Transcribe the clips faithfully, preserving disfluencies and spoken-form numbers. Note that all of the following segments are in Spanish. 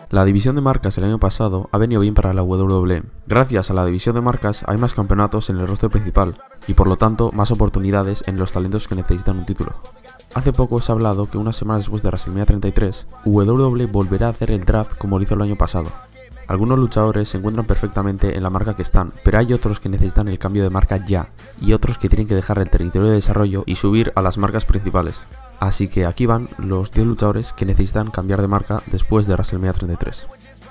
La división de marcas el año pasado ha venido bien para la W W E. Gracias a la división de marcas hay más campeonatos en el roster principal y por lo tanto más oportunidades en los talentos que necesitan un título. Hace poco se ha hablado que unas semanas después de WrestleMania treinta y tres, W W E volverá a hacer el draft como lo hizo el año pasado. Algunos luchadores se encuentran perfectamente en la marca que están, pero hay otros que necesitan el cambio de marca ya, y otros que tienen que dejar el territorio de desarrollo y subir a las marcas principales. Así que aquí van los diez luchadores que necesitan cambiar de marca después de WrestleMania treinta y tres.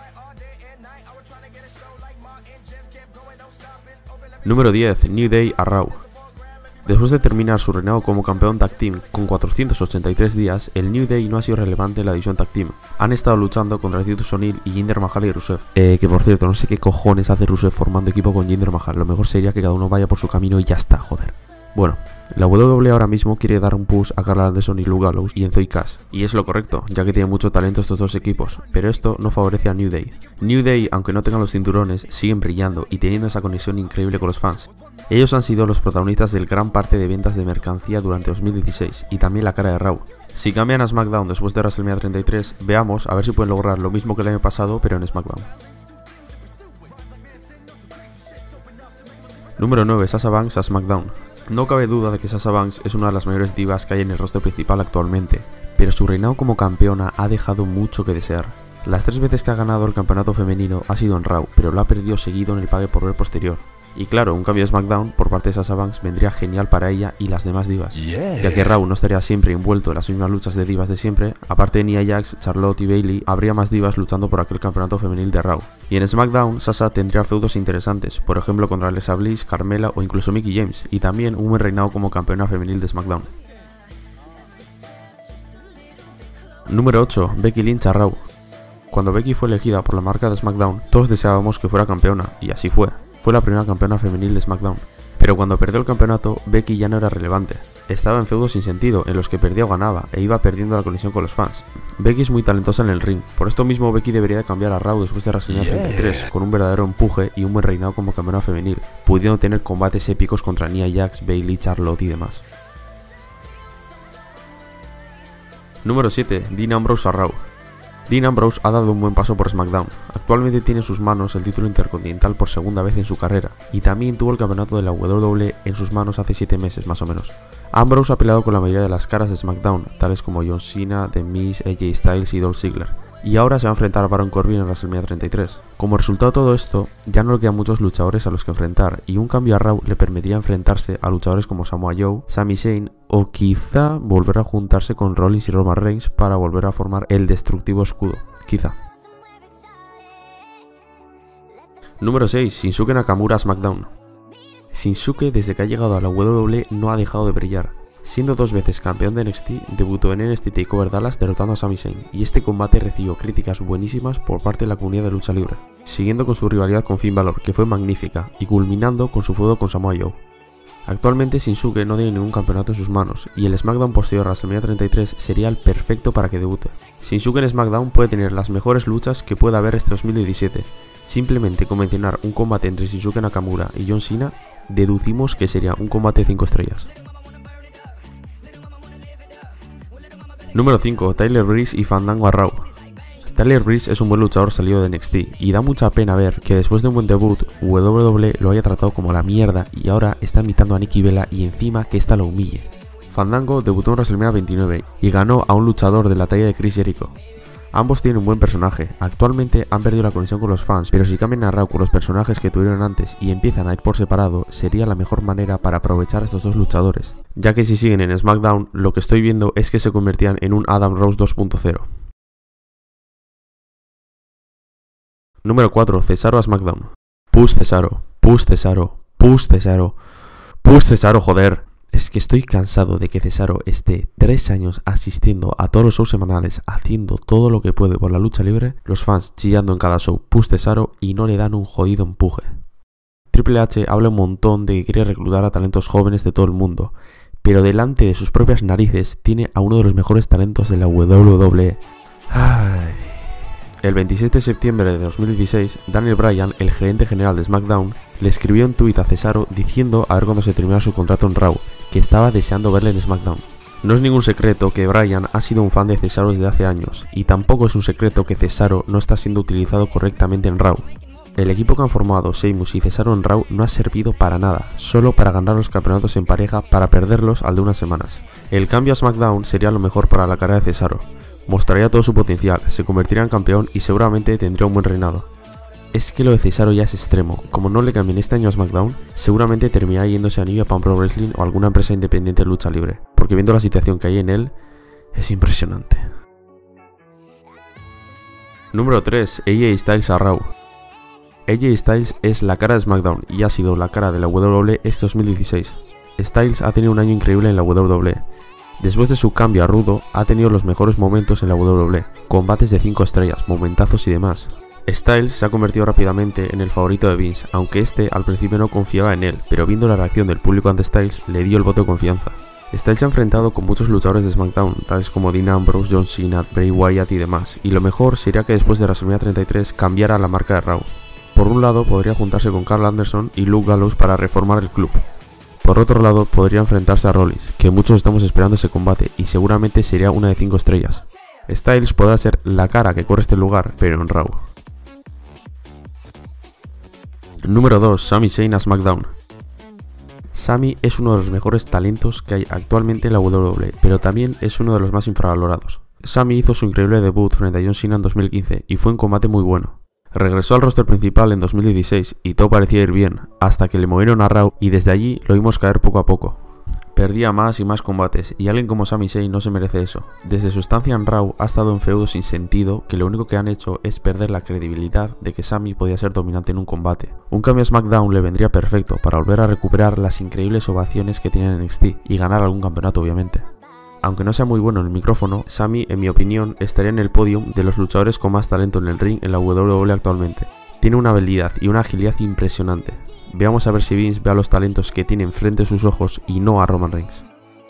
Número diez. New Day a Raw. Después de terminar su reinado como campeón Tag Team con cuatrocientos ochenta y tres días, el New Day no ha sido relevante en la división Tag Team. Han estado luchando contra Titus O'Neil y Jinder Mahal y Rusev. Eh, que por cierto, no sé qué cojones hace Rusev formando equipo con Jinder Mahal. Lo mejor sería que cada uno vaya por su camino y ya está, joder. Bueno, la W W E ahora mismo quiere dar un push a Karl Anderson y Luke Gallows y Enzo y Cass. Y es lo correcto, ya que tiene mucho talento estos dos equipos, pero esto no favorece a New Day. New Day, aunque no tengan los cinturones, siguen brillando y teniendo esa conexión increíble con los fans. Ellos han sido los protagonistas del gran parte de ventas de mercancía durante dos mil dieciséis y también la cara de Raw. Si cambian a SmackDown después de WrestleMania treinta y tres, veamos a ver si pueden lograr lo mismo que el año pasado pero en SmackDown. Número nueve. Sasha Banks a SmackDown. No cabe duda de que Sasha Banks es una de las mayores divas que hay en el roster principal actualmente, pero su reinado como campeona ha dejado mucho que desear. Las tres veces que ha ganado el campeonato femenino ha sido en Raw, pero lo ha perdido seguido en el pague por ver posterior. Y claro, un cambio de SmackDown por parte de Sasha Banks vendría genial para ella y las demás divas, yeah. Ya que Raw no estaría siempre envuelto en las mismas luchas de divas de siempre. Aparte de Nia Jax, Charlotte y Bayley, habría más divas luchando por aquel campeonato femenil de Raw. Y en SmackDown, Sasha tendría feudos interesantes, por ejemplo contra Alexa Bliss, Carmella o incluso Mickie James, y también un buen reinado como campeona femenil de SmackDown. Número ocho. Becky Lynch a Raw. Cuando Becky fue elegida por la marca de SmackDown, todos deseábamos que fuera campeona, y así fue. Fue la primera campeona femenil de SmackDown. Pero cuando perdió el campeonato, Becky ya no era relevante. Estaba en feudos sin sentido, en los que perdía o ganaba, e iba perdiendo la conexión con los fans. Becky es muy talentosa en el ring, por esto mismo Becky debería de cambiar a Raw después de WrestleMania treinta y tres, con un verdadero empuje y un buen reinado como campeona femenil, pudiendo tener combates épicos contra Nia Jax, Bayley, Charlotte y demás. Número siete. Dean Ambrose a Raw. Dean Ambrose ha dado un buen paso por SmackDown. Actualmente tiene en sus manos el título intercontinental por segunda vez en su carrera, y también tuvo el campeonato de la W W E en sus manos hace siete meses más o menos. Ambrose ha peleado con la mayoría de las caras de SmackDown, tales como John Cena, The Miz, A J Styles y Dolph Ziggler, y ahora se va a enfrentar a Baron Corbin en WrestleMania treinta y tres. Como resultado de todo esto, ya no le quedan muchos luchadores a los que enfrentar, y un cambio a Raw le permitiría enfrentarse a luchadores como Samoa Joe, Sami Zayn o quizá volver a juntarse con Rollins y Roman Reigns para volver a formar el destructivo escudo, quizá. Número seis. Shinsuke Nakamura a SmackDown. Shinsuke, desde que ha llegado a la W W E, no ha dejado de brillar. Siendo dos veces campeón de N X T, debutó en N X T TakeOver Dallas derrotando a Sami Zayn, y este combate recibió críticas buenísimas por parte de la comunidad de lucha libre, siguiendo con su rivalidad con Finn Balor, que fue magnífica, y culminando con su feudo con Samoa Joe. Actualmente Shinsuke no tiene ningún campeonato en sus manos, y el SmackDown posterior a WrestleMania treinta y tres sería el perfecto para que debute. Shinsuke en SmackDown puede tener las mejores luchas que pueda haber este dos mil diecisiete. Simplemente con mencionar un combate entre Shinsuke Nakamura y John Cena, deducimos que sería un combate de cinco estrellas. Número cinco. Tyler Breeze y Fandango a Raw. Tyler Breeze es un buen luchador salido de N X T, y da mucha pena ver que después de un buen debut, W W E lo haya tratado como la mierda y ahora está imitando a Nikki Bella y encima que ésta lo humille. Fandango debutó en WrestleMania veintinueve y ganó a un luchador de la talla de Chris Jericho. Ambos tienen un buen personaje, actualmente han perdido la conexión con los fans, pero si cambian a Raw con los personajes que tuvieron antes y empiezan a ir por separado, sería la mejor manera para aprovechar a estos dos luchadores, ya que si siguen en SmackDown, lo que estoy viendo es que se convertían en un Adam Rose dos punto cero. Número cuatro. Cesaro a SmackDown. Push Cesaro, Push Cesaro, Push Cesaro, Push Cesaro, joder. Es que estoy cansado de que Cesaro esté tres años asistiendo a todos los shows semanales, haciendo todo lo que puede por la lucha libre, los fans chillando en cada show Push Cesaro y no le dan un jodido empuje. Triple H habla un montón de que quiere reclutar a talentos jóvenes de todo el mundo, pero delante de sus propias narices tiene a uno de los mejores talentos de la W W E. Ay. El veintisiete de septiembre de dos mil dieciséis, Daniel Bryan, el gerente general de SmackDown, le escribió un tuit a Cesaro diciendo a ver cuándo se terminara su contrato en Raw, que estaba deseando verle en SmackDown. No es ningún secreto que Bryan ha sido un fan de Cesaro desde hace años, y tampoco es un secreto que Cesaro no está siendo utilizado correctamente en Raw. El equipo que han formado Sheamus y Cesaro en Raw no ha servido para nada, solo para ganar los campeonatos en pareja para perderlos al de unas semanas. El cambio a SmackDown sería lo mejor para la carrera de Cesaro. Mostraría todo su potencial, se convertiría en campeón y seguramente tendría un buen reinado. Es que lo de Cesaro ya es extremo, como no le cambien este año a SmackDown, seguramente terminará yéndose a New Japan Pro Wrestling o alguna empresa independiente de lucha libre, porque viendo la situación que hay en él, es impresionante. Número tres. A J Styles a Raw. A J Styles es la cara de SmackDown y ha sido la cara de la W W E este dos mil dieciséis. Styles ha tenido un año increíble en la W W E. Después de su cambio a rudo, ha tenido los mejores momentos en la W W E, combates de cinco estrellas, momentazos y demás. Styles se ha convertido rápidamente en el favorito de Vince, aunque este al principio no confiaba en él, pero viendo la reacción del público ante Styles, le dio el voto de confianza. Styles se ha enfrentado con muchos luchadores de SmackDown, tales como Dean Ambrose, John Cena, Bray Wyatt y demás, y lo mejor sería que después de WrestleMania treinta y tres cambiara la marca de Raw. Por un lado podría juntarse con Carl Anderson y Luke Gallows para reformar el club. Por otro lado podría enfrentarse a Rollins, que muchos estamos esperando ese combate y seguramente sería una de cinco estrellas. Styles podrá ser la cara que corre este lugar, pero en Raw. Número dos. Sami Zayn a SmackDown. Sami es uno de los mejores talentos que hay actualmente en la W W E, pero también es uno de los más infravalorados. Sami hizo su increíble debut frente a John Cena en dos mil quince y fue un combate muy bueno. Regresó al roster principal en dos mil dieciséis y todo parecía ir bien, hasta que le movieron a Raw y desde allí lo vimos caer poco a poco. Perdía más y más combates, y alguien como Sami Zayn no se merece eso. Desde su estancia en Raw ha estado en feudos sin sentido, que lo único que han hecho es perder la credibilidad de que Sami podía ser dominante en un combate. Un cambio a SmackDown le vendría perfecto para volver a recuperar las increíbles ovaciones que tiene en N X T y ganar algún campeonato obviamente. Aunque no sea muy bueno en el micrófono, Sami, en mi opinión, estaría en el podium de los luchadores con más talento en el ring en la W W E actualmente. Tiene una habilidad y una agilidad impresionante. Veamos a ver si Vince ve a los talentos que tiene enfrente de sus ojos y no a Roman Reigns.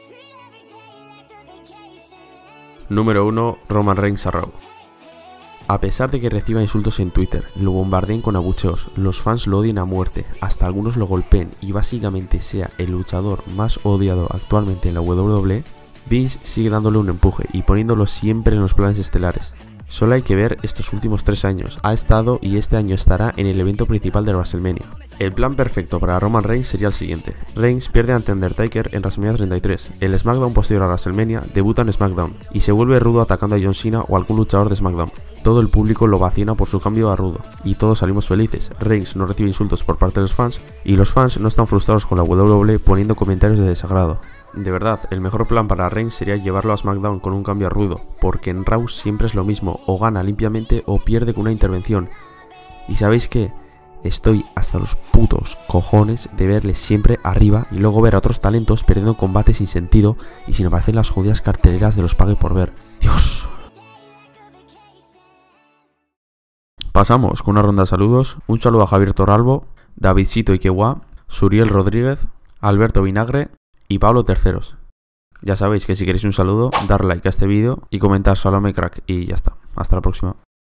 Número uno. Roman Reigns a Raw. A pesar de que reciba insultos en Twitter, lo bombardeen con abucheos, los fans lo odien a muerte, hasta algunos lo golpeen y básicamente sea el luchador más odiado actualmente en la W W E, Vince sigue dándole un empuje y poniéndolo siempre en los planes estelares. Solo hay que ver estos últimos tres años, ha estado y este año estará en el evento principal de WrestleMania. El plan perfecto para Roman Reigns sería el siguiente: Reigns pierde ante Undertaker en WrestleMania treinta y tres, el SmackDown posterior a WrestleMania debuta en SmackDown y se vuelve rudo atacando a John Cena o algún luchador de SmackDown. Todo el público lo vacina por su cambio a rudo y todos salimos felices. Reigns no recibe insultos por parte de los fans y los fans no están frustrados con la W W E poniendo comentarios de desagrado. De verdad, el mejor plan para Reigns sería llevarlo a SmackDown con un cambio a rudo, porque en Raw siempre es lo mismo, o gana limpiamente o pierde con una intervención. Y ¿sabéis qué? Estoy hasta los putos cojones de verle siempre arriba y luego ver a otros talentos perdiendo combates sin sentido y sin aparecer las jodidas carteleras de los pague por ver. ¡Dios! Pasamos con una ronda de saludos. Un saludo a Javier Torralbo, Davidcito Iqueguá, Suriel Rodríguez, Alberto Vinagre y Pablo Terceros. Ya sabéis que si queréis un saludo, dar like a este vídeo y comentar Salome Crack y ya está. Hasta la próxima.